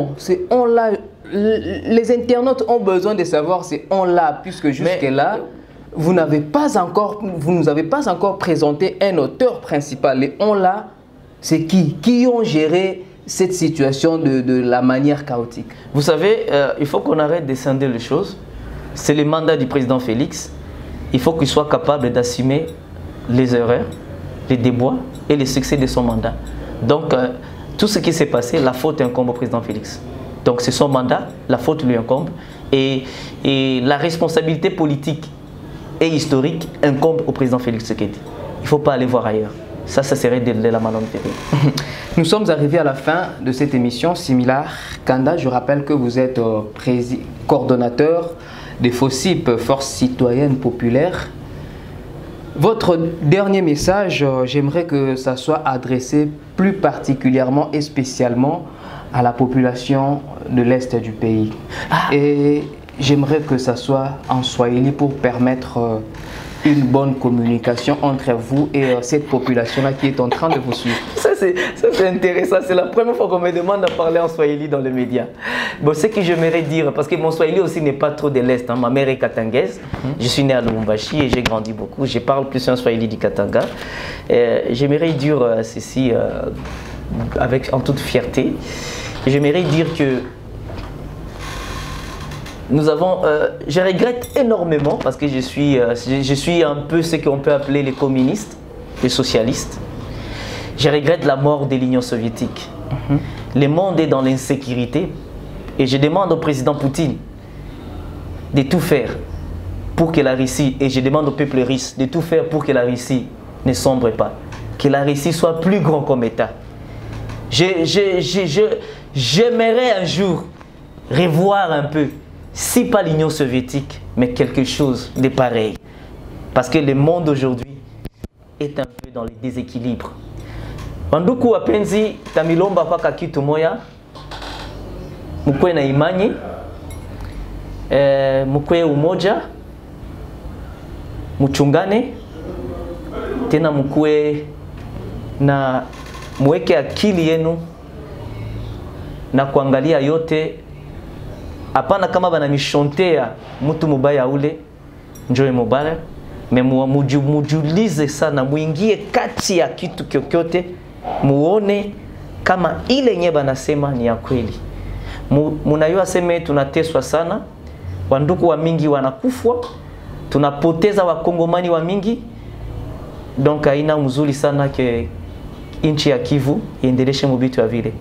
les internautes ont besoin de savoir c'est on-là, puisque jusque-là, vous nous avez pas encore présenté un auteur principal. Et on-là, c'est qui ont géré cette situation de la manière chaotique? Vous savez, il faut qu'on arrête de scinder les choses. C'est le mandat du président Félix. Il faut qu'il soit capable d'assumer les erreurs, les déboires et les succès de son mandat. Donc, tout ce qui s'est passé, la faute incombe au président Félix. Donc, c'est son mandat, la faute lui incombe. Et la responsabilité politique et historique incombe au président Félix Tshisekedi. Il ne faut pas aller voir ailleurs. Ça serait de la malhonnêteté. Nous sommes arrivés à la fin de cette émission. Similar Kanda, je rappelle que vous êtes coordonnateur des FOCIP, Force Citoyenne Populaire. Votre dernier message, j'aimerais que ça soit adressé plus particulièrement et spécialement à la population de l'Est du pays. Et j'aimerais que ça soit en swahili pour permettre une bonne communication entre vous et cette population-là qui est en train de vous suivre. Ça c'est intéressant, c'est la première fois qu'on me demande de parler en swahili dans les médias. Bon, ce que j'aimerais dire, parce que mon swahili aussi n'est pas trop de l'Est, hein. Ma mère est katangaise, je suis né à Lubumbashi et j'ai grandi beaucoup, je parle plus un swahili du Katanga. J'aimerais dire ceci en toute fierté, j'aimerais dire que nous avons, je regrette énormément parce que je suis un peu ce qu'on peut appeler les communistes, les socialistes. Je regrette la mort de l'Union soviétique. Le monde est dans l'insécurité et je demande au président Poutine de tout faire pour que la Russie, et je demande au peuple russe de tout faire pour que la Russie ne sombre pas, que la Russie soit plus grand comme État. J'aimerais un jour revoir un peu, si pas l'Union soviétique, mais quelque chose de pareil. Parce que le monde aujourd'hui, est un peu dans les déséquilibres. Wanduku wapenzi, tamilomba kwa kitu moya, mukwe na imani, mukwe umoja, muchungane, tena mukwe na muweke akili yenu na kuangalia yote. Hapana kama banamishontea mtu mubaya ule njoe mubaya, mujulize sana, muingie kati ya kitu kyokyote, muone kama ile nye banasema ni ya kweli. Munayua seme tunateswa sana, wanduku wa mingi wanakufwa, tunapoteza wakongomani wa mingi. Donc haina mzuri sana ke inchi ya Kivu iendeleshe mubitu ya vile.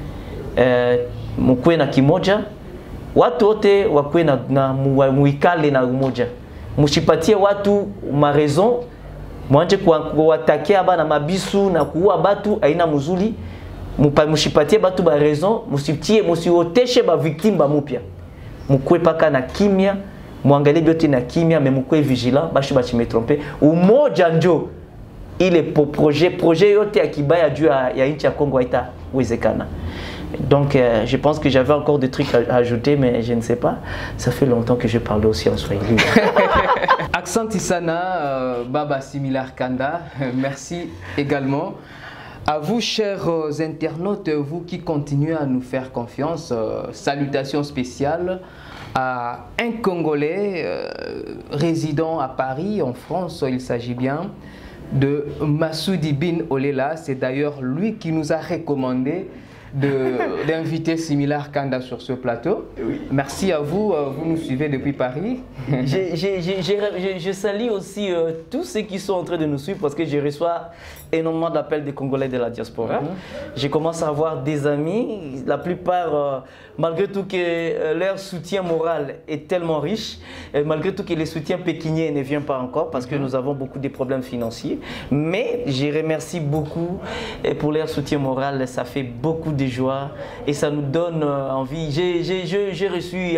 Mukwe na kimoja, watu wote wakwe na muikale na umoja. Mushipatie watu ma raison, mwanje kuwatakia bana mabisu na kuua batu haina mzuri. Mushipatie batu ba raison, musioteshe ba victime ba mupya. Mukwe paka na kimya, muangalie byote na kimya, mais mukwe vigilant, bashi me tromper. Umoja njo ile projet yote ya kibaya juu ya nchi ya Kongo haita wezekana. Donc je pense que j'avais encore des trucs à ajouter, mais je ne sais pas. Ça fait longtemps que je parle aussi en Swahili. Accent Isana, Baba Similar Kanda, merci également. À vous, chers internautes, vous qui continuez à nous faire confiance, salutations spéciales à un Congolais résident à Paris, en France. Il s'agit bien de Massoudi Bin Olela. C'est d'ailleurs lui qui nous a recommandé d'inviter Similar Kanda sur ce plateau. Oui. Merci à vous, vous nous suivez depuis Paris. Je salue aussi tous ceux qui sont en train de nous suivre parce que je reçois énormément d'appels des Congolais de la diaspora. Je commence à avoir des amis, la plupart, malgré tout que leur soutien moral est tellement riche, malgré tout que le soutien pékinier ne vient pas encore parce que nous avons beaucoup de problèmes financiers, mais je remercie beaucoup pour leur soutien moral, ça fait beaucoup de joie et ça nous donne envie. J'ai reçu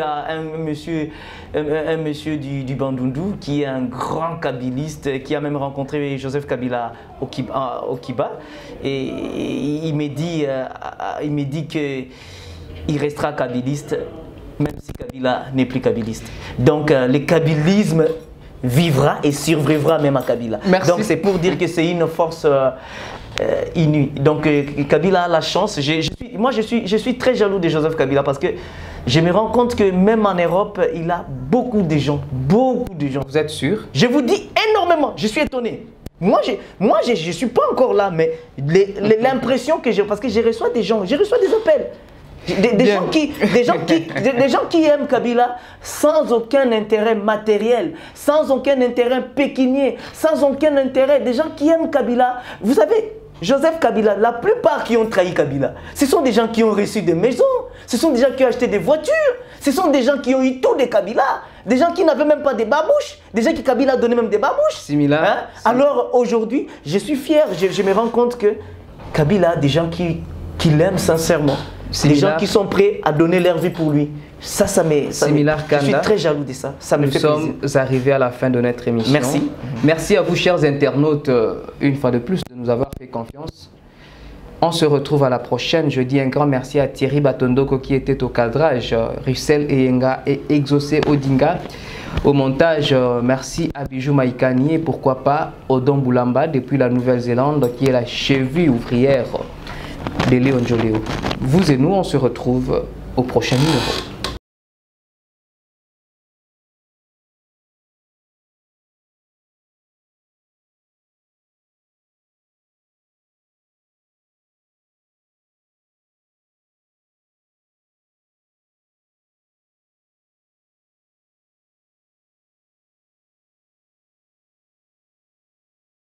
un monsieur du Bandundu qui est un grand kabiliste, qui a même rencontré Joseph Kabila au Kiba, et il me dit qu'il restera kabiliste même si Kabila n'est plus kabiliste. Donc le kabilisme vivra et survivra même à Kabila. Merci. Donc c'est pour dire que c'est une force inouïe. Donc Kabila a la chance. Je suis très jaloux de Joseph Kabila parce que je me rends compte que même en Europe, il a beaucoup de gens. Vous êtes sûr? Je vous dis énormément, je suis étonné. Moi, je ne suis pas encore là, mais l'impression que j'ai, parce que je reçois des gens, je reçois des appels. Des gens qui aiment Kabila sans aucun intérêt matériel, sans aucun intérêt pécunier, sans aucun intérêt. Des gens qui aiment Kabila. Vous savez, Joseph Kabila, la plupart qui ont trahi Kabila, ce sont des gens qui ont reçu des maisons, ce sont des gens qui ont acheté des voitures, ce sont des gens qui ont eu tout de Kabila, des gens qui n'avaient même pas des babouches, des gens qui Kabila donnait même des babouches. Similar. Hein? Alors aujourd'hui, je suis fier, je me rends compte que Kabila a des gens qui l'aiment sincèrement. Des gens qui sont prêts à donner leur vie pour lui. Je suis très jaloux de ça. Nous sommes arrivés à la fin de notre émission. Merci. Merci à vous, chers internautes, une fois de plus, de nous avoir fait confiance. On se retrouve à la prochaine. Je dis un grand merci à Thierry Batondoko qui était au cadrage, Russell Eyenga et Exaucé Odinga. Au montage, merci à Bijou Maïkani et pourquoi pas Odon Boulamba depuis la Nouvelle-Zélande qui est la cheville ouvrière de Léon Joléo. Vous et nous, on se retrouve au prochain numéro.